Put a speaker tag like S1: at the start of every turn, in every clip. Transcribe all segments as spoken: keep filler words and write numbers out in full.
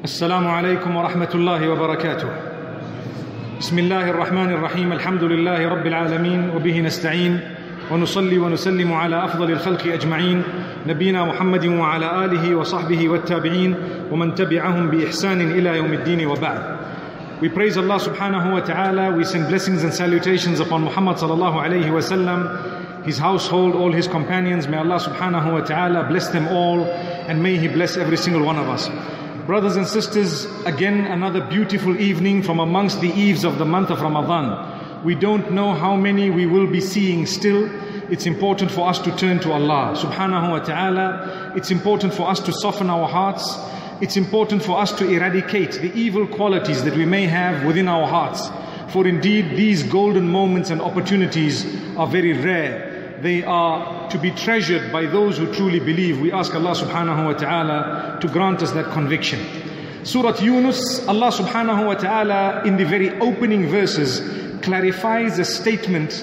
S1: السلام عليكم ورحمة الله وبركاته. بسم الله الرحمن الرحيم. الحمد لله رب العالمين وبه نستعين ونصلي ونسلم على أفضل الخلق أجمعين نبينا محمد وعلى آله وصحبه والتابعين ومن تبعهم بإحسان إلى يوم الدين وبعد. We praise Allah subhanahu wa ta'ala. We send blessings and salutations upon Muhammad sallallahu alayhi wa sallam, his household, all his companions. May Allah subhanahu wa ta'ala bless them all, and may He bless every single one of us. Brothers and sisters, again another beautiful evening from amongst the eves of the month of Ramadan. We don't know how many we will be seeing still. It's important for us to turn to Allah subhanahu wa ta'ala. It's important for us to soften our hearts. It's important for us to eradicate the evil qualities that we may have within our hearts. For indeed, these golden moments and opportunities are very rare. They are to be treasured by those who truly believe. We ask Allah subhanahu wa ta'ala to grant us that conviction. Surah Yunus, Allah subhanahu wa ta'ala in the very opening verses clarifies a statement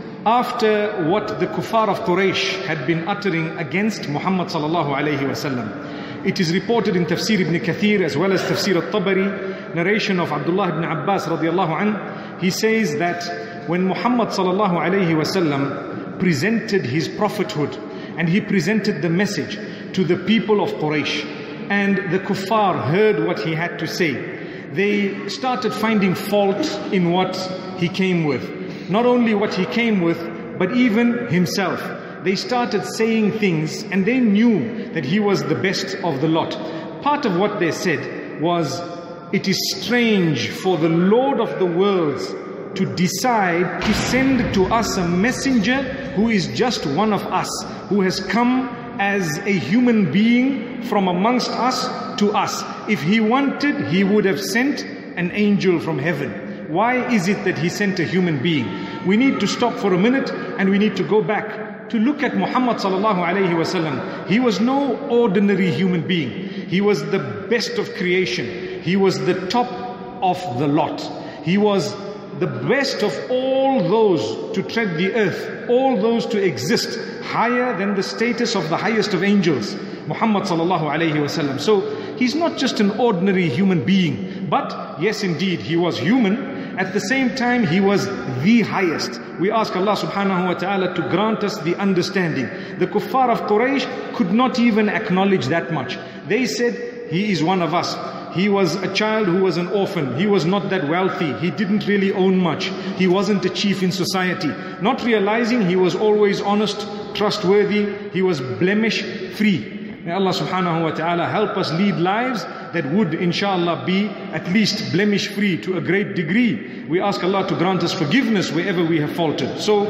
S1: after what the kuffar of Quraysh had been uttering against Muhammad sallallahu alayhi wa sallam. It is reported in Tafsir ibn Kathir as well as Tafsir al-Tabari, narration of Abdullah ibn Abbas radiallahu anh. He says that when Muhammad sallallahu alayhi wa sallam presented his prophethood and he presented the message to the people of Quraysh, and the kuffar heard what he had to say, they started finding fault in what he came with. Not only what he came with, but even himself. They started saying things, and they knew that he was the best of the lot. Part of what they said was, it is strange for the Lord of the worlds to decide to send to us a messenger who is just one of us, who has come as a human being from amongst us to us. If he wanted, he would have sent an angel from heaven. Why is it that he sent a human being? We need to stop for a minute and we need to go back to look at Muhammad sallallahu alayhi wa sallam. He was no ordinary human being. He was the best of creation. He was the top of the lot. He was the best of all those to tread the earth, all those to exist, higher than the status of the highest of angels, Muhammad sallallahu alayhi wa sallam. So he's not just an ordinary human being, but yes indeed he was human. At the same time, he was the highest. We ask Allah subhanahu wa ta'ala to grant us the understanding. The kuffar of Quraysh could not even acknowledge that much. They said, he is one of us. He was a child who was an orphan. He was not that wealthy. He didn't really own much. He wasn't a chief in society. Not realizing he was always honest, trustworthy. He was blemish free. May Allah subhanahu wa ta'ala help us lead lives that would inshallah be at least blemish free to a great degree. We ask Allah to grant us forgiveness wherever we have faltered. So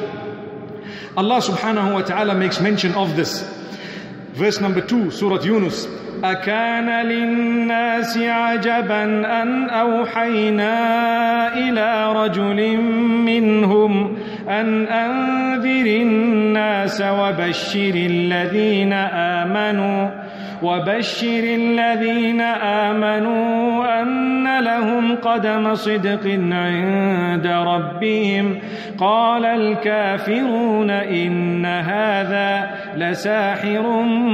S1: Allah subhanahu wa ta'ala makes mention of this. Verse number two, Surah Yunus. أَكَانَ لِلنَّاسِ عَجَبًا أَنْ أَوْحَيْنَا إِلَىٰ رَجُلٍ مِّنْهُمْ أَنْ أَنذِرِ النَّاسَ وَبَشِّرِ الَّذِينَ آمَنُوا وَبَشِّرِ الَّذِينَ آمَنُوا أَنَّ لَهُمْ قَدَمَ صِدْقٍ عِندَ رَبِّهِمْ قَالَ الْكَافِرُونَ إِنَّ هَذَا لَسَاحِرٌ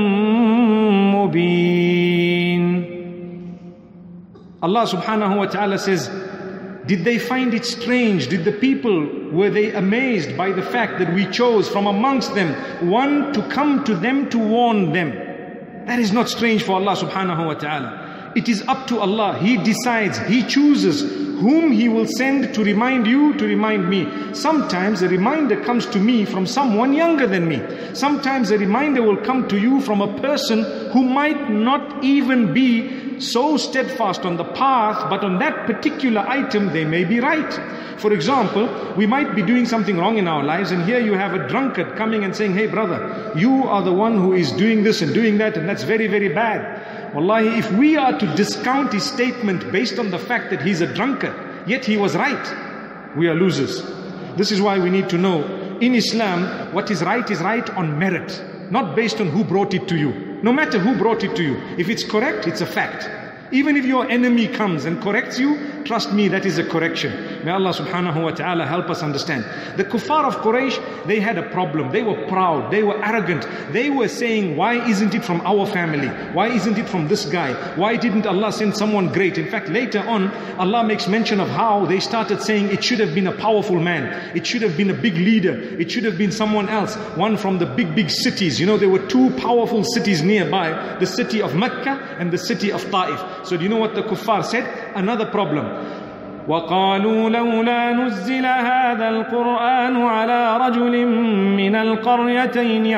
S1: مُبِينٌ. Allah subhanahu wa ta'ala says, did they find it strange? Did the people, were they amazed by the fact that we chose from amongst them one to come to them to warn them? That is not strange for Allah subhanahu wa ta'ala. It is up to Allah. He decides, He chooses whom He will send to remind you, to remind me. Sometimes a reminder comes to me from someone younger than me. Sometimes a reminder will come to you from a person who might not even be so steadfast on the path, but on that particular item they may be right. For example, we might be doing something wrong in our lives, and here you have a drunkard coming and saying, hey brother, you are the one who is doing this and doing that, and that's very, very bad. Wallahi, if we are to discount his statement based on the fact that he's a drunkard, yet he was right, we are losers. This is why we need to know, in Islam, what is right is right on merit, not based on who brought it to you. No matter who brought it to you, if it's correct, it's a fact. Even if your enemy comes and corrects you, trust me, that is a correction. May Allah subhanahu wa ta'ala help us understand. The kuffar of Quraysh, they had a problem. They were proud. They were arrogant. They were saying, why isn't it from our family? Why isn't it from this guy? Why didn't Allah send someone great? In fact, later on, Allah makes mention of how they started saying it should have been a powerful man. It should have been a big leader. It should have been someone else. One from the big, big cities. You know, there were two powerful cities nearby. The city of Mecca and the city of Taif. So do you know what the kuffar said? Another problem. وَقَالُوا لَوْلَا نُزِّلَ هَذَا الْقُرْآنُ عَلَى رَجُلٍ مِّنَ الْقَرْيَتَيْنِ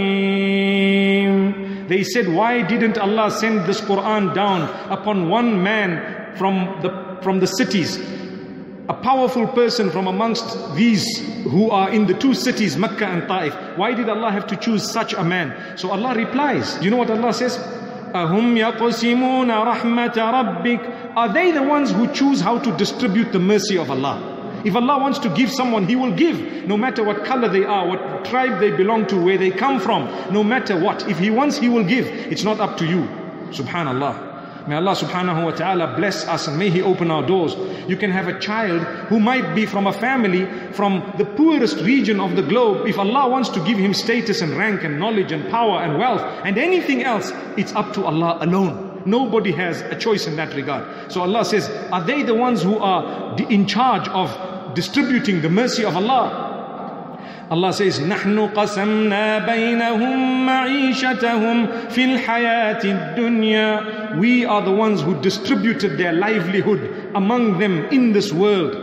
S1: عَظِيمٍ. They said, why didn't Allah send this Quran down upon one man from the, from the cities? A powerful person from amongst these who are in the two cities, Mecca and Taif. Why did Allah have to choose such a man? So Allah replies, you know what Allah says? أَهُمْ يَقْسِمُونَ رَحْمَةَ رَبِّكَ. Are they the ones who choose how to distribute the mercy of Allah? If Allah wants to give someone, He will give, no matter what color they are, what tribe they belong to, where they come from, no matter what. If He wants, He will give. It's not up to you. Subhanallah. May Allah subhanahu wa ta'ala bless us and may He open our doors. You can have a child who might be from a family from the poorest region of the globe. If Allah wants to give him status and rank and knowledge and power and wealth and anything else, it's up to Allah alone. Nobody has a choice in that regard. So Allah says, are they the ones who are in charge of distributing the mercy of Allah? Allah says, نَحْنُ قَسَمْنَا بَيْنَهُمْ مَعِيشَتَهُمْ فِي الْحَيَاةِ الدُّنْيَا. We are the ones who distributed their livelihood among them in this world.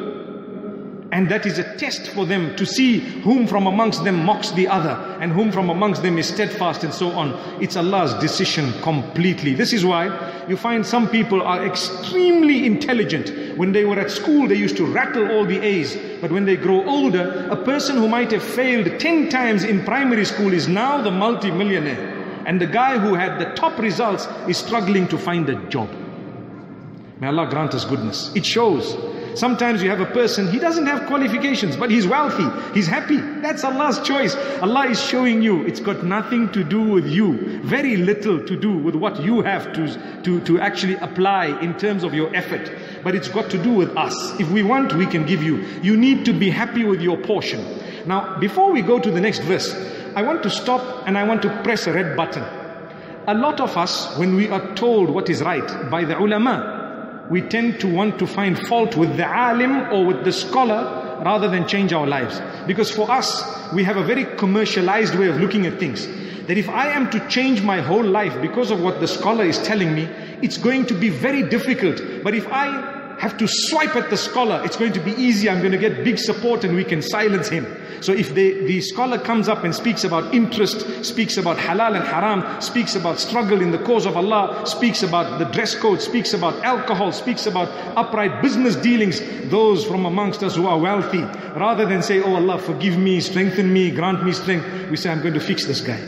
S1: And that is a test for them to see whom from amongst them mocks the other and whom from amongst them is steadfast and so on. It's Allah's decision completely. This is why you find some people are extremely intelligent. When they were at school, they used to rattle all the A's. But when they grow older, a person who might have failed ten times in primary school is now the multi-millionaire. And the guy who had the top results is struggling to find a job. May Allah grant us goodness. It shows. Sometimes you have a person, he doesn't have qualifications, but he's wealthy, he's happy. That's Allah's choice. Allah is showing you, it's got nothing to do with you. Very little to do with what you have to, to, to actually apply in terms of your effort. But it's got to do with us. If we want, we can give you. You need to be happy with your portion. Now, before we go to the next verse, I want to stop and I want to press a red button. A lot of us, when we are told what is right by the ulama, we tend to want to find fault with the alim or with the scholar rather than change our lives. Because for us, we have a very commercialized way of looking at things. That if I am to change my whole life because of what the scholar is telling me, it's going to be very difficult. But if I have to swipe at the scholar, it's going to be easy. I'm going to get big support and we can silence him. So if the, the scholar comes up and speaks about interest, speaks about halal and haram, speaks about struggle in the cause of Allah, speaks about the dress code, speaks about alcohol, speaks about upright business dealings, those from amongst us who are wealthy, rather than say, oh Allah, forgive me, strengthen me, grant me strength, we say, I'm going to fix this guy.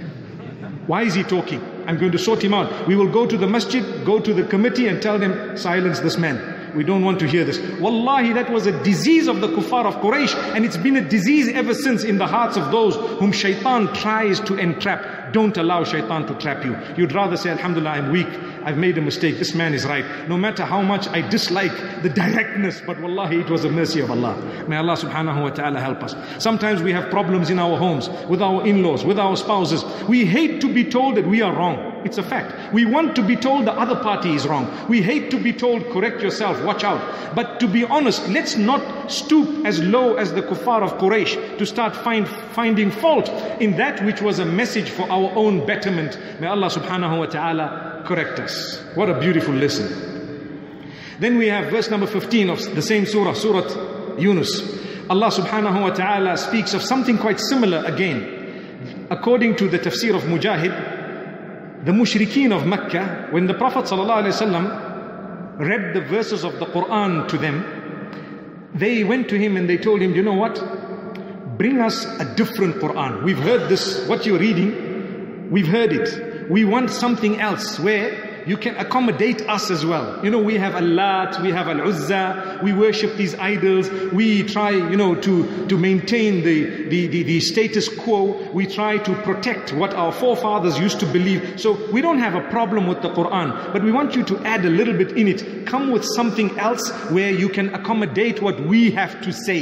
S1: Why is he talking? I'm going to sort him out. We will go to the masjid, go to the committee and tell them, silence this man. We don't want to hear this. Wallahi, that was a disease of the kuffar of Quraysh, and it's been a disease ever since in the hearts of those whom shaitan tries to entrap. Don't allow shaitan to trap you. You'd rather say, alhamdulillah, I'm weak, I've made a mistake, this man is right. No matter how much I dislike the directness, but wallahi, it was a mercy of Allah. May Allah subhanahu wa ta'ala help us. Sometimes we have problems in our homes, with our in-laws, with our spouses. We hate to be told that we are wrong. It's a fact. We want to be told the other party is wrong. We hate to be told, correct yourself, watch out. But to be honest, let's not stoop as low as the kuffar of Quraysh to start find, finding fault in that which was a message for our own betterment. May Allah subhanahu wa ta'ala correct us. What a beautiful lesson. Then we have verse number fifteen of the same surah, Surah Yunus. Allah subhanahu wa ta'ala speaks of something quite similar again. According to the tafsir of Mujahid, the mushrikeen of Mecca, when the Prophet ﷺ read the verses of the Quran to them, they went to him and they told him, you know what? Bring us a different Quran. We've heard this, what you're reading, we've heard it. We want something else where you can accommodate us as well. You know, we have Al-Lat, we have Al-Uzza, we worship these idols, we try, you know, to, to maintain the, the, the, the status quo, we try to protect what our forefathers used to believe. So we don't have a problem with the Quran, but we want you to add a little bit in it. Come with something else where you can accommodate what we have to say.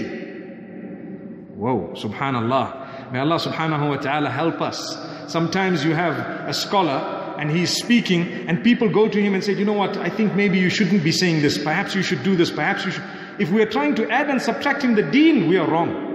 S1: Whoa, subhanallah. May Allah subhanahu wa ta'ala help us. Sometimes you have a scholar and he's speaking and people go to him and say, you know what, I think maybe you shouldn't be saying this. Perhaps you should do this. Perhaps you should. If we are trying to add and subtract in the deen, we are wrong.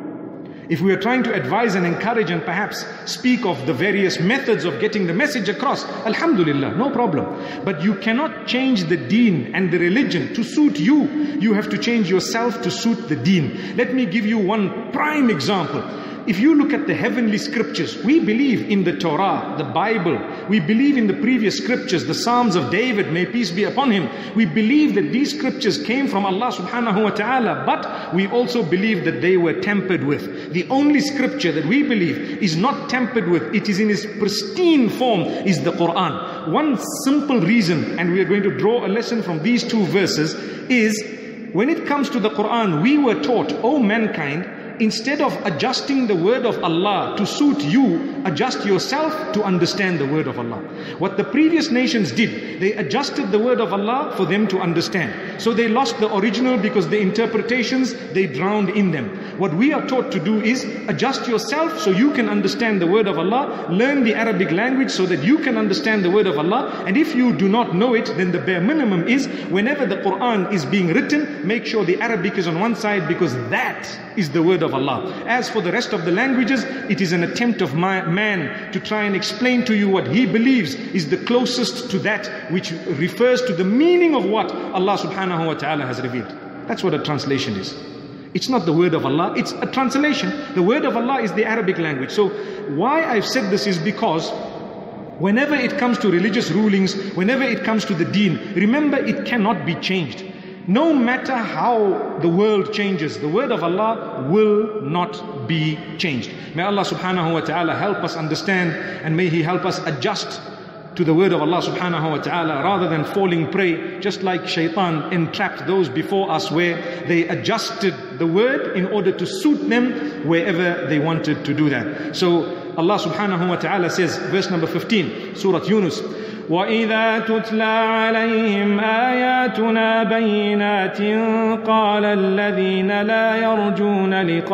S1: If we are trying to advise and encourage and perhaps speak of the various methods of getting the message across, alhamdulillah, no problem. But you cannot change the deen and the religion to suit you. You have to change yourself to suit the deen. Let me give you one prime example. If you look at the heavenly scriptures, we believe in the Torah, the Bible. We believe in the previous scriptures, the Psalms of David, may peace be upon him. We believe that these scriptures came from Allah subhanahu wa ta'ala, but we also believe that they were tampered with. The only scripture that we believe is not tampered with, it is in its pristine form, is the Quran. One simple reason, and we are going to draw a lesson from these two verses, is when it comes to the Quran, we were taught, O mankind, instead of adjusting the word of Allah to suit you, adjust yourself to understand the word of Allah. What the previous nations did, they adjusted the word of Allah for them to understand. So they lost the original because the interpretations, they drowned in them. What we are taught to do is adjust yourself so you can understand the word of Allah, learn the Arabic language so that you can understand the word of Allah. And if you do not know it, then the bare minimum is whenever the Quran is being written, make sure the Arabic is on one side, because that is the word of Allah. As for the rest of the languages, it is an attempt of my, man to try and explain to you what he believes is the closest to that which refers to the meaning of what Allah subhanahu wa ta'ala has revealed. That's what a translation is. It's not the word of Allah, it's a translation. The word of Allah is the Arabic language. So why I've said this is because whenever it comes to religious rulings, whenever it comes to the deen, remember it cannot be changed. No matter how the world changes, the word of Allah will not be changed. May Allah subhanahu wa ta'ala help us understand, and may He help us adjust to the word of Allah subhanahu wa ta'ala rather than falling prey, just like shaitan entrapped those before us where they adjusted the word in order to suit them wherever they wanted to do that. So Allah subhanahu wa ta'ala says, verse number fifteen, Surah Yunus, وَإِذَا تُتْلَى عَلَيْهِمْ آيَاتُنَا بَيِّنَاتٍ قَالَ الَّذِينَ لَا يَرْجُونَ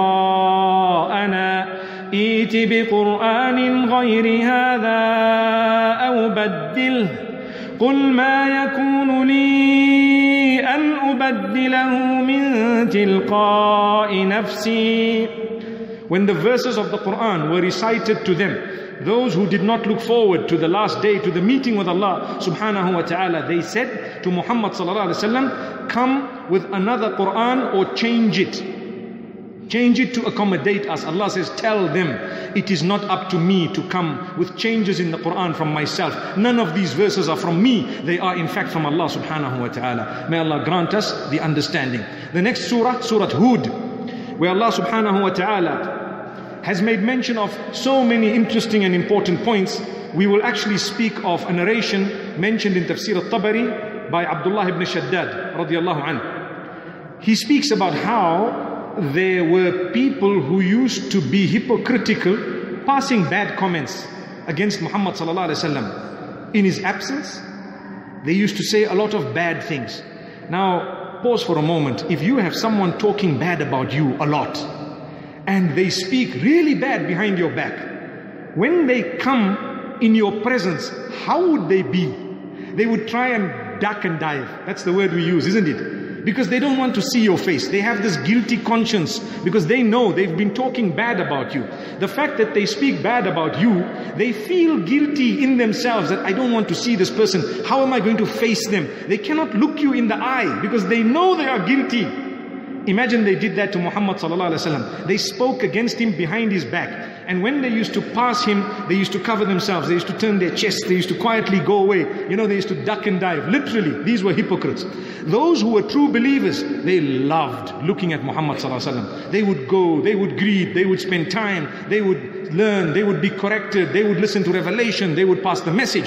S1: لِقَاءَنَا ائْتِ بِقُرْآنٍ غَيْرِ هَذَا أَوْ بَدِّلْهُ قُلْ مَا يَكُونُ لِي أَنْ أُبَدِّلَهُ مِنْ تِلْقَاءِ نَفْسِي. When the verses of the Quran were recited to them, those who did not look forward to the last day, to the meeting with Allah subhanahu wa ta'ala, they said to Muhammad sallallahu alaihi wasallam, come with another Quran or change it. Change it to accommodate us. Allah says, tell them, it is not up to me to come with changes in the Quran from myself. None of these verses are from me. They are in fact from Allah subhanahu wa ta'ala. May Allah grant us the understanding. The next surah, Surah Hud, where Allah subhanahu wa ta'ala has made mention of so many interesting and important points. We will actually speak of a narration mentioned in Tafsir al-Tabari by Abdullah ibn Shaddad radiallahu anhu. He speaks about how there were people who used to be hypocritical, passing bad comments against Muhammad sallallahu alaihi wasallam. In his absence, they used to say a lot of bad things. Now, pause for a moment. If you have someone talking bad about you a lot, and they speak really bad behind your back, when they come in your presence, how would they be? They would try and duck and dive. That's the word we use, isn't it? Because they don't want to see your face. They have this guilty conscience because they know they've been talking bad about you. The fact that they speak bad about you, they feel guilty in themselves that I don't want to see this person. How am I going to face them? They cannot look you in the eye because they know they are guilty. Imagine they did that to Muhammad sallallahu alaihi wasallam. They spoke against him behind his back. And when they used to pass him, they used to cover themselves. They used to turn their chests. They used to quietly go away. You know, they used to duck and dive. Literally, these were hypocrites. Those who were true believers, they loved looking at Muhammad sallallahu alaihi wasallam. They would go, they would greet, they would spend time, they would learn, they would be corrected, they would listen to revelation, they would pass the message.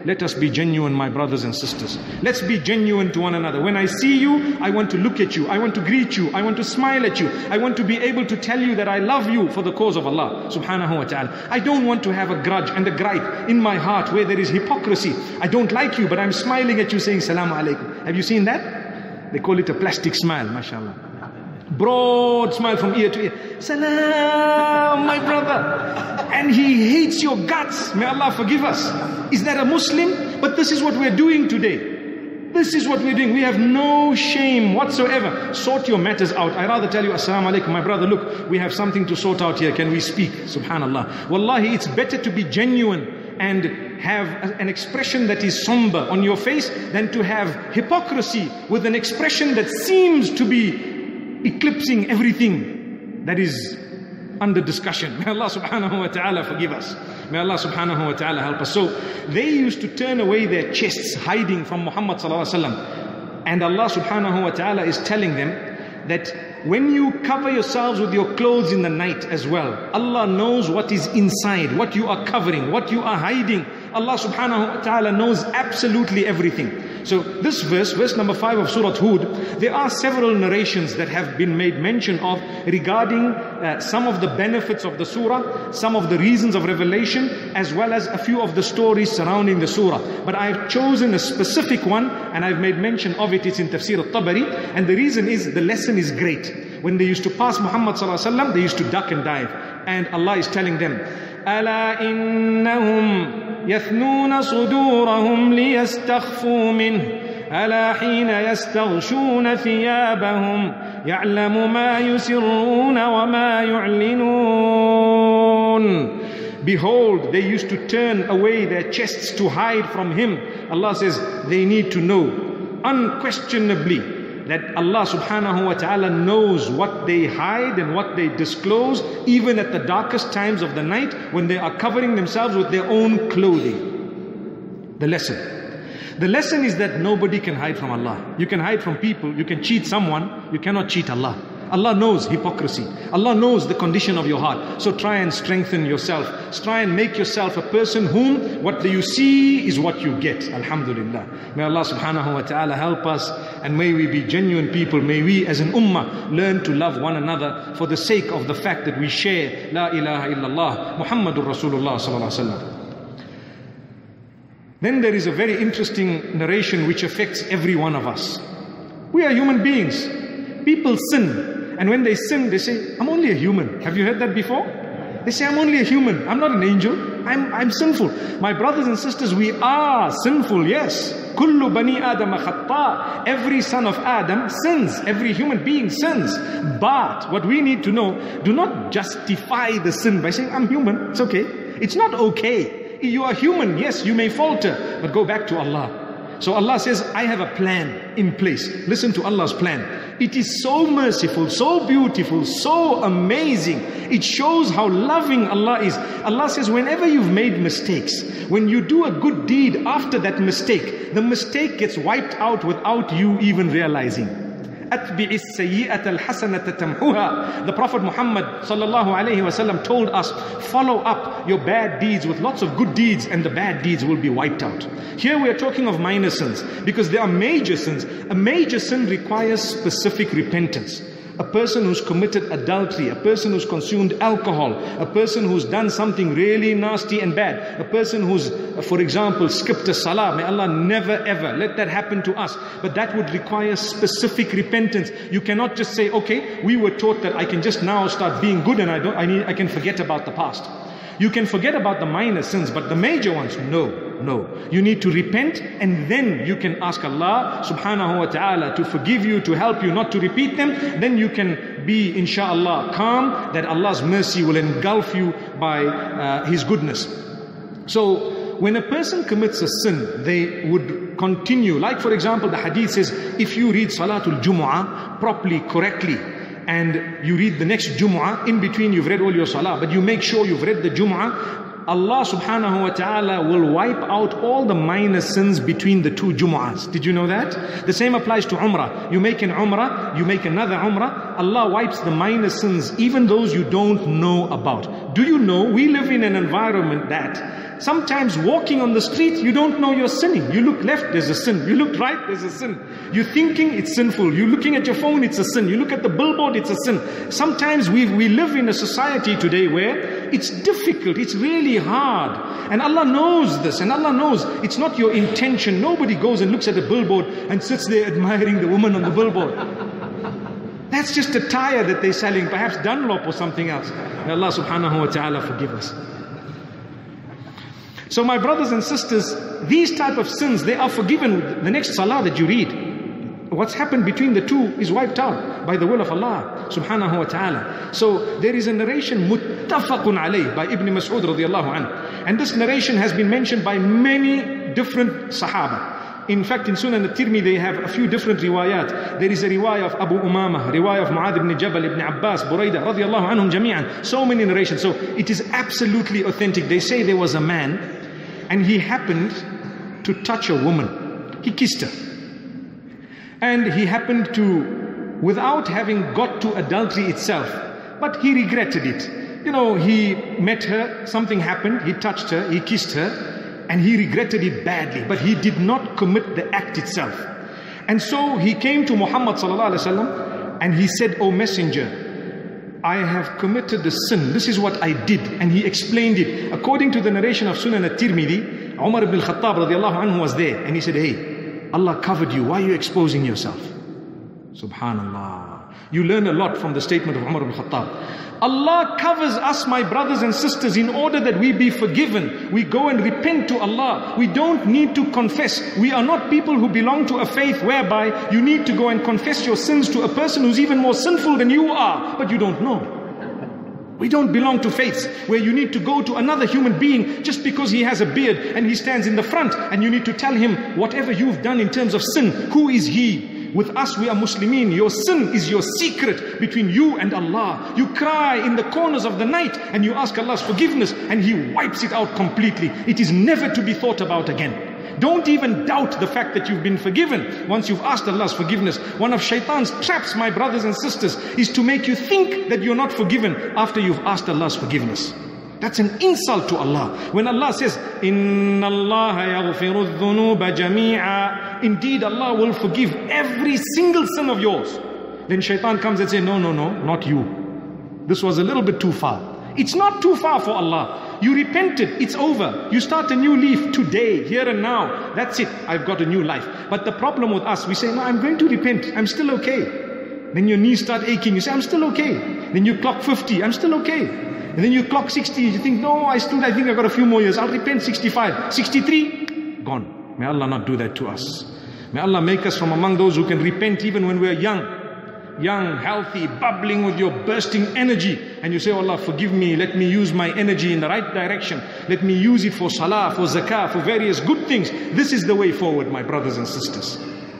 S1: let us be genuine, my brothers and sisters. Let's be genuine to one another. When I see you, I want to look at you. I want to greet you. I want to smile at you. I want to be able to tell you that I love you for the cause of Allah subhanahu wa ta'ala. I don't want to have a grudge and a gripe in my heart where there is hypocrisy. I don't like you, but I'm smiling at you saying Salamu Alaikum. Have you seen that? They call it a plastic smile, mashallah. Broad smile from ear to ear. Salam, my brother. And he hates your guts. May Allah forgive us. Is that a Muslim? But this is what we're doing today. This is what we're doing. We have no shame whatsoever. Sort your matters out. I rather tell you, Assalamu alaikum, my brother, look, we have something to sort out here. Can we speak? Subhanallah. Wallahi, it's better to be genuine and have an expression that is somber on your face than to have hypocrisy with an expression that seems to be eclipsing everything that is under discussion. May Allah subhanahu wa ta'ala forgive us. May Allah subhanahu wa ta'ala help us. So they used to turn away their chests hiding from Muhammad sallallahu alaihi wasallam. And Allah subhanahu wa ta'ala is telling them that when you cover yourselves with your clothes in the night as well, Allah knows what is inside, what you are covering, what you are hiding. Allah subhanahu wa ta'ala knows absolutely everything. So this verse, verse number five of Surah Hud, there are several narrations that have been made mention of regarding uh, some of the benefits of the surah, some of the reasons of revelation, as well as a few of the stories surrounding the surah. But I've chosen a specific one and I've made mention of it. It's in Tafsir al-Tabari, and the reason is the lesson is great. When they used to pass Muhammad sallallahu alaihi wasallam, they used to duck and dive, and Allah is telling them, ألا إنهم يثنون صدورهم ليستخفوا منه ألا حين يستغشون ثيابهم يعلم ما يسرون وما يعلنون. Behold, they used to turn away their chests to hide from him. Allah says they need to know unquestionably that Allah subhanahu wa ta'ala knows what they hide and what they disclose, even at the darkest times of the night when they are covering themselves with their own clothing. The lesson. The lesson is that nobody can hide from Allah. You can hide from people, you can cheat someone, you cannot cheat Allah. Allah knows hypocrisy. Allah knows the condition of your heart. So try and strengthen yourself. Try and make yourself a person whom what you see is what you get. Alhamdulillah. May Allah subhanahu wa ta'ala help us, and may we be genuine people. May we as an ummah learn to love one another for the sake of the fact that we share La ilaha illallah Muhammadur Rasulullah sallallahu alaihi wasallam. Then there is a very interesting narration which affects every one of us. We are human beings. People sin. And when they sin, they say, I'm only a human. Have you heard that before? They say, I'm only a human. I'm not an angel. I'm, I'm sinful. My brothers and sisters, we are sinful, yes. Kullu bani Adam khata. Every son of Adam sins. Every human being sins. But what we need to know, do not justify the sin by saying, I'm human. It's okay. It's not okay. You are human. Yes, you may falter, but go back to Allah. So Allah says, I have a plan in place. Listen to Allah's plan. It is so merciful, so beautiful, so amazing. It shows how loving Allah is. Allah says, whenever you've made mistakes, when you do a good deed after that mistake, the mistake gets wiped out without you even realizing. The Prophet Muhammad sallallahu alaihi wasallam told us, follow up your bad deeds with lots of good deeds and the bad deeds will be wiped out. Here we are talking of minor sins because there are major sins. A major sin requires specific repentance. A person who's committed adultery, a person who's consumed alcohol, a person who's done something really nasty and bad, a person who's, for example, skipped a salah. May Allah never ever let that happen to us. But that would require specific repentance. You cannot just say, okay, we were taught that I can just now start being good and I don't, I need, I can forget about the past. You can forget about the minor sins, but the major ones, no, no. You need to repent, and then you can ask Allah subhanahu wa ta'ala to forgive you, to help you not to repeat them. Then you can be, inshaAllah, calm that Allah's mercy will engulf you by uh, His goodness. So, when a person commits a sin, they would continue. Like for example, the hadith says, if you read Salatul Jumu'ah properly, correctly, and you read the next Jumu'ah, in between you've read all your salah, but you make sure you've read the Jumu'ah Allah subhanahu wa ta'ala will wipe out all the minor sins between the two Jumu'ahs. Did you know that? The same applies to Umrah. You make an Umrah, you make another Umrah, Allah wipes the minor sins, even those you don't know about. Do you know, we live in an environment that sometimes walking on the street, you don't know you're sinning. You look left, there's a sin. You look right, there's a sin. You're thinking, it's sinful. You're looking at your phone, it's a sin. You look at the billboard, it's a sin. Sometimes we we live in a society today where it's difficult, it's really hard. And Allah knows this, and Allah knows it's not your intention. Nobody goes and looks at a billboard and sits there admiring the woman on the billboard. That's just a tire that they're selling, perhaps Dunlop or something else. May Allah subhanahu wa ta'ala forgive us. So my brothers and sisters, these type of sins, they are forgiven. The next salah that you read, what's happened between the two is wiped out by the will of Allah subhanahu wa ta'ala. So there is a narration muttafaqun alayh by Ibn Mas'ud radiallahu anhu. And this narration has been mentioned by many different Sahaba. In fact, in Sunan al-Tirmidhi, they have a few different riwayat. There is a riwayah of Abu Umama, riwayah of Mu'adh ibn Jabal, Ibn Abbas, Buraidah, radiallahu anhum jami'an. So many narrations. So it is absolutely authentic. They say there was a man, and he happened to touch a woman. He kissed her. And he happened to, without having got to adultery itself, but he regretted it. You know, he met her, something happened, he touched her, he kissed her, and he regretted it badly, but he did not commit the act itself. And so he came to Muhammad sallallahu alaihi wasallam and he said, "O Messenger, I have committed a sin. This is what I did." And he explained it. According to the narration of Sunan al-Tirmidhi, Umar ibn al-Khattab radiallahu anhu was there, and he said, "Hey, Allah covered you. Why are you exposing yourself?" Subhanallah. You learn a lot from the statement of Umar ibn al-Khattab. Allah covers us, my brothers and sisters, in order that we be forgiven. We go and repent to Allah. We don't need to confess. We are not people who belong to a faith whereby you need to go and confess your sins to a person who's even more sinful than you are, but you don't know. We don't belong to faiths where you need to go to another human being just because he has a beard and he stands in the front, and you need to tell him whatever you've done in terms of sin. Who is he? With us, we are Muslimin. Your sin is your secret between you and Allah. You cry in the corners of the night and you ask Allah's forgiveness, and He wipes it out completely. It is never to be thought about again. Don't even doubt the fact that you've been forgiven once you've asked Allah's forgiveness. One of Shaitan's traps, my brothers and sisters, is to make you think that you're not forgiven after you've asked Allah's forgiveness. That's an insult to Allah. When Allah says, "Inna Allah yaghfiru dhunuba jami'a," indeed Allah will forgive every single sin of yours. Then Shaitan comes and says, "No, no, no, not you. This was a little bit too far." It's not too far for Allah. You repented, it's over. You start a new leaf today, here and now. That's it, I've got a new life. But the problem with us, we say, "No, I'm going to repent, I'm still okay." Then your knees start aching, you say, "I'm still okay." Then you clock fifty, "I'm still okay." And then you clock sixty, you think, "No, I still, I think I've got a few more years. I'll repent." Sixty-five, sixty-three, gone. May Allah not do that to us. May Allah make us from among those who can repent even when we're young. Young, healthy, bubbling with your bursting energy. And you say, "Oh Allah, forgive me. Let me use my energy in the right direction. Let me use it for salah, for zakah, for various good things." This is the way forward, my brothers and sisters.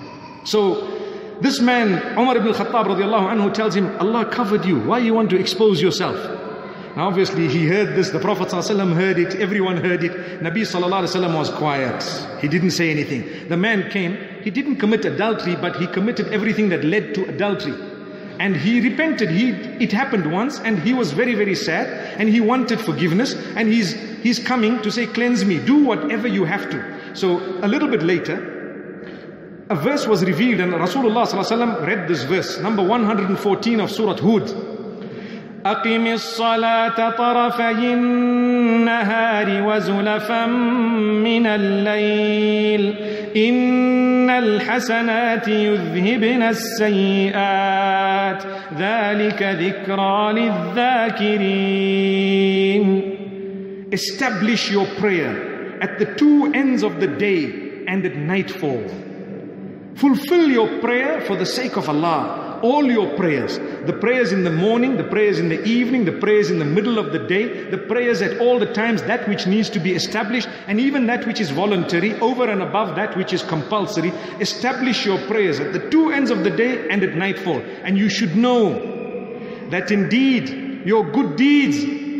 S1: So, this man, Umar ibn al-Khattab radiallahu anhu, tells him, "Allah covered you. Why you want to expose yourself?" Now obviously he heard this, the Prophet ﷺ heard it, everyone heard it. Nabi ﷺ was quiet. He didn't say anything. The man came, he didn't commit adultery, but he committed everything that led to adultery. And he repented. He, it happened once, and he was very, very sad, and he wanted forgiveness, and he's, he's coming to say, "Cleanse me, do whatever you have to." So a little bit later, a verse was revealed, and Rasulullah ﷺ read this verse, number one hundred fourteen of Surah Hud. أقم الصلاة طرفي النهار وزلفا من الليل إن الحسنات يذهبن السيئات ذلك ذكرى للذاكرين. Establish your prayer at the two ends of the day and at nightfall. Fulfill your prayer for the sake of Allah. All your prayers, the prayers in the morning, the prayers in the evening, the prayers in the middle of the day, the prayers at all the times, that which needs to be established, and even that which is voluntary, over and above that which is compulsory. Establish your prayers at the two ends of the day and at nightfall. And you should know that indeed your good deeds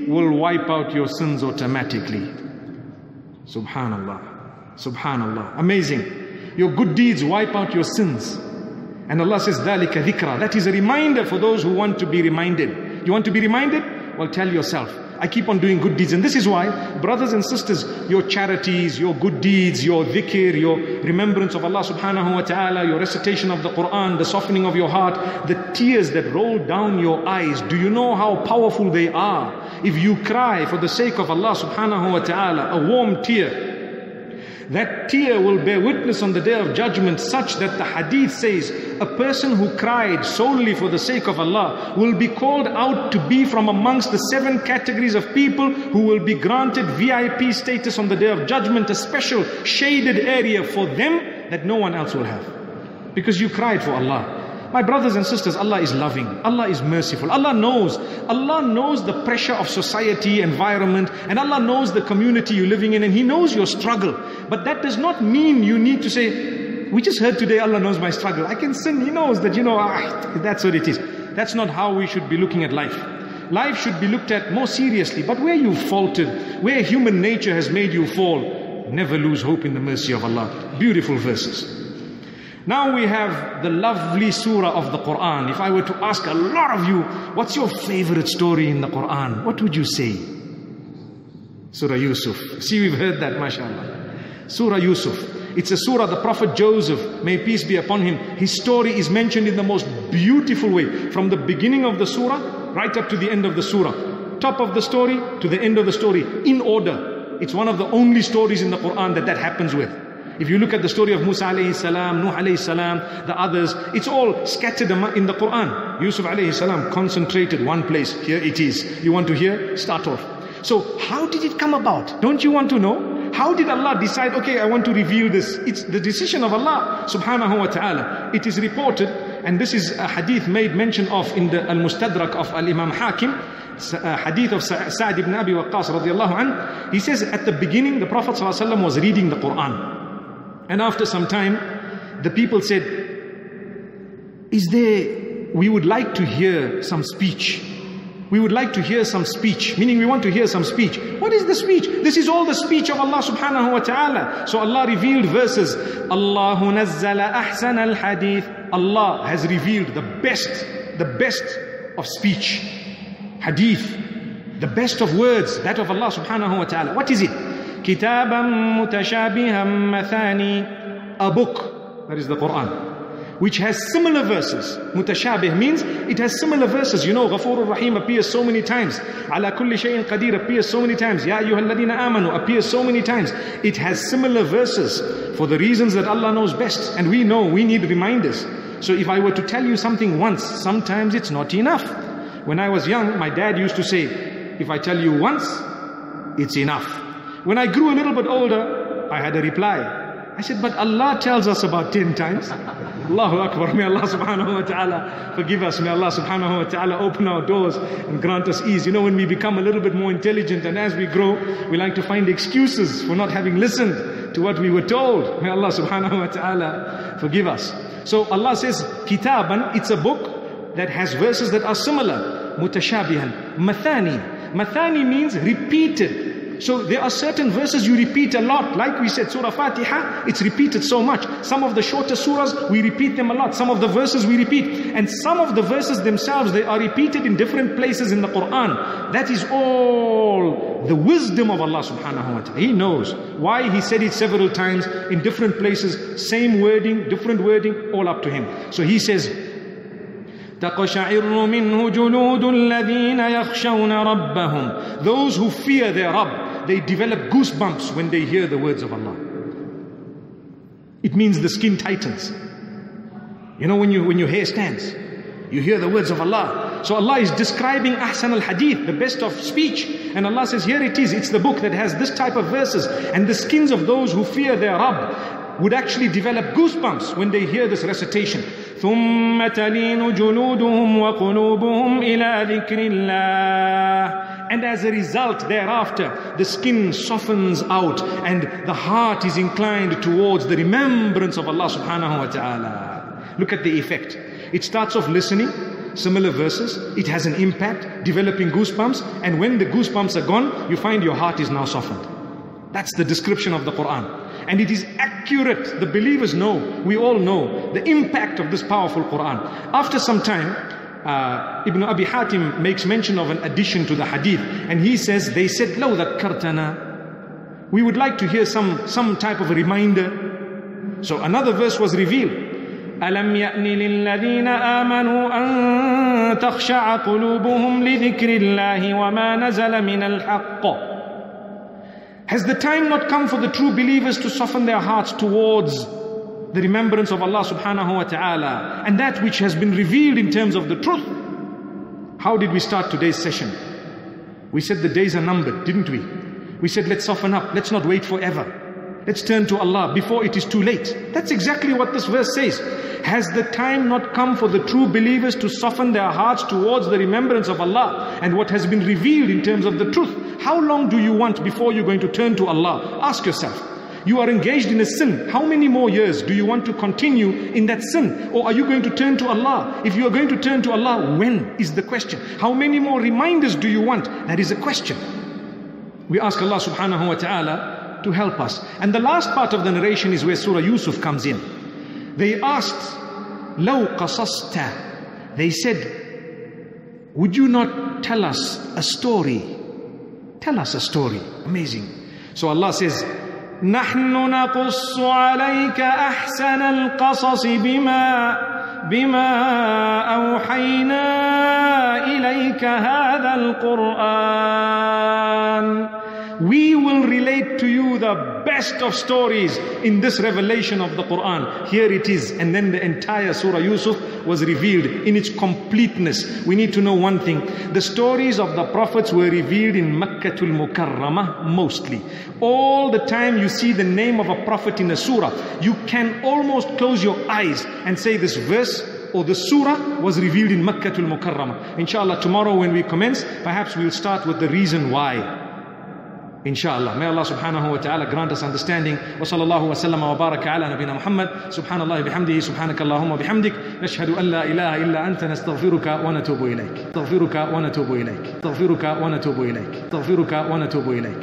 S1: will wipe out your sins automatically. Subhanallah. Subhanallah. Amazing. Your good deeds wipe out your sins. And Allah says, ذَلِكَ ذِكْرَى. That is a reminder for those who want to be reminded. You want to be reminded? Well, tell yourself, I keep on doing good deeds. And this is why, brothers and sisters, your charities, your good deeds, your dhikr, your remembrance of Allah subhanahu wa ta'ala, your recitation of the Quran, the softening of your heart, the tears that roll down your eyes, do you know how powerful they are? If you cry for the sake of Allah subhanahu wa ta'ala, a warm tear, that tear will bear witness on the day of judgment, such that the hadith says a person who cried solely for the sake of Allah will be called out to be from amongst the seven categories of people who will be granted V I P status on the day of judgment, a special shaded area for them that no one else will have, because you cried for Allah. My brothers and sisters, Allah is loving, Allah is merciful, Allah knows, Allah knows the pressure of society, environment, and Allah knows the community you're living in, and He knows your struggle. But that does not mean you need to say, we just heard today, Allah knows my struggle. I can sin, He knows that, you know, ah, that's what it is. That's not how we should be looking at life. Life should be looked at more seriously. But where you've faltered, where human nature has made you fall, never lose hope in the mercy of Allah. Beautiful verses. Now we have the lovely surah of the Quran. If I were to ask a lot of you, what's your favorite story in the Quran? What would you say? Surah Yusuf. See, we've heard that, mashallah. Surah Yusuf. It's a surah, the Prophet Joseph, may peace be upon him, his story is mentioned in the most beautiful way. From the beginning of the surah, right up to the end of the surah. Top of the story to the end of the story, in order. It's one of the only stories in the Quran that that happens with. If you look at the story of Musa alayhi salam, Nuh alayhi salam, the others, it's all scattered in the Quran. Yusuf alayhi salam, concentrated one place. Here it is. You want to hear? Start off. So how did it come about? Don't you want to know? How did Allah decide, okay, I want to reveal this? It's the decision of Allah subhanahu wa ta'ala. It is reported, and this is a hadith made mention of in the Al-Mustadrak of Al-Imam Hakim, a hadith of Sa'd ibn Abi Waqqas radiallahu anhu. He says at the beginning, the Prophet sallallahu alaihi wasallam was reading the Quran. And after some time, the people said, is there, we would like to hear some speech. We would like to hear some speech, meaning we want to hear some speech. What is the speech? This is all the speech of Allah subhanahu wa ta'ala. So Allah revealed verses. Allahu nazzala ahsan al-hadith. Allah has revealed the best, the best of speech. Hadith, the best of words, that of Allah subhanahu wa ta'ala. What is it? Kitaban mutashabihan mathani, a book, that is the Quran, which has similar verses. Mutashabih means it has similar verses. You know, Ghafurur Rahim appears so many times. Ala kulli shay'in qadir appears so many times. Ya ayyuhalladhina amanu appears so many times. It has similar verses for the reasons that Allah knows best. And we know we need reminders. So if I were to tell you something once, sometimes it's not enough. When I was young, my dad used to say, if I tell you once, it's enough. When I grew a little bit older, I had a reply. I said, but Allah tells us about ten times. Allahu Akbar. May Allah subhanahu wa ta'ala forgive us. May Allah subhanahu wa ta'ala open our doors and grant us ease. You know, when we become a little bit more intelligent and as we grow, we like to find excuses for not having listened to what we were told. May Allah subhanahu wa ta'ala forgive us. So Allah says, Kitaban, it's a book that has verses that are similar. Mutashabihan. Mathani. Mathani means repeated. So there are certain verses you repeat a lot. Like we said, Surah Fatiha, it's repeated so much. Some of the shorter surahs, we repeat them a lot. Some of the verses we repeat. And some of the verses themselves, they are repeated in different places in the Quran. That is all the wisdom of Allah subhanahu wa ta'ala. He knows why He said it several times in different places. Same wording, different wording, all up to Him. So He says, تَقْشَعِرُّ مِنْهُ جُلُودُ الَّذِينَ يَخْشَوْنَ رَبَّهُمْ. Those who fear their Rabb, they develop goosebumps when they hear the words of Allah. It means the skin tightens. You know, when, you, when your hair stands, you hear the words of Allah. So Allah is describing Ahsan al-Hadith, the best of speech. And Allah says, here it is, it's the book that has this type of verses. And the skins of those who fear their Rabb would actually develop goosebumps when they hear this recitation. ثُمَّ تَلِينُ جُلُودُهُمْ وَقُلُوبُهُمْ إِلَىٰ ذِكْرِ اللَّهِ. And as a result thereafter, the skin softens out and the heart is inclined towards the remembrance of Allah subhanahu wa ta'ala. Look at the effect. It starts off listening, similar verses. It has an impact, developing goosebumps, and when the goosebumps are gone, you find your heart is now softened. That's the description of the Quran. And it is accurate. The believers know, we all know the impact of this powerful Quran. After some time, uh, Ibn Abi Hatim makes mention of an addition to the hadith, and he says, they said, لَوْ ذَكَّرْتَنَا, we would like to hear some, some type of a reminder. So another verse was revealed. أَلَمْ يَأْنِ لِلَّذِينَ آمَنُوا أَن تَخْشَعَ قُلُوبُهُمْ لِذِكْرِ اللَّهِ وَمَا نَزَلَ مِنَ الْحَقِّ. Has the time not come for the true believers to soften their hearts towards the remembrance of Allah subhanahu wa ta'ala and that which has been revealed in terms of the truth? How did we start today's session? We said the days are numbered, didn't we? We said let's soften up, let's not wait forever. Let's turn to Allah before it is too late. That's exactly what this verse says. Has the time not come for the true believers to soften their hearts towards the remembrance of Allah and what has been revealed in terms of the truth? How long do you want before you're going to turn to Allah? Ask yourself. You are engaged in a sin. How many more years do you want to continue in that sin? Or are you going to turn to Allah? If you are going to turn to Allah, when is the question? How many more reminders do you want? That is a question. We ask Allah subhanahu wa ta'ala to help us. And the last part of the narration is where Surah Yusuf comes in. They asked, لَوْ قَصَصْتَ. They said, would you not tell us a story? Tell us a story. Amazing. So Allah says, نَحْنُ نَقُصُّ عَلَيْكَ أَحْسَنَ الْقَصَصِ بِمَا بِمَا أَوْحَيْنَا إِلَيْكَ هَذَا الْقُرْآنِ. We will relate to you the best of stories in this revelation of the Quran. Here it is. And then the entire Surah Yusuf was revealed in its completeness. We need to know one thing. The stories of the prophets were revealed in Makkatul Mukarramah mostly. All the time you see the name of a prophet in a surah, you can almost close your eyes and say this verse or the surah was revealed in Makkatul Mukarramah. Inshallah, tomorrow when we commence, perhaps we'll start with the reason why. Inshallah. May Allah subhanahu wa ta'ala grant us understanding. Wa sallallahu wa sallam wa baraka ala nabina Muhammad. Subhanallah bihamdihi, subhanakallahumma bihamdik. Nashhadu an la ilaha illa anta nastaghfiruka wa natubu ilayk. Nastaghfiruka wa natubu ilayk. Nastaghfiruka wa natubu ilayk. Nastaghfiruka wa natubu ilayk.